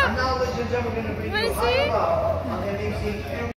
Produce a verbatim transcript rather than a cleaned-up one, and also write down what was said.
Now, ladies and gentlemen, we're going to bring What you is high he? above on the amazing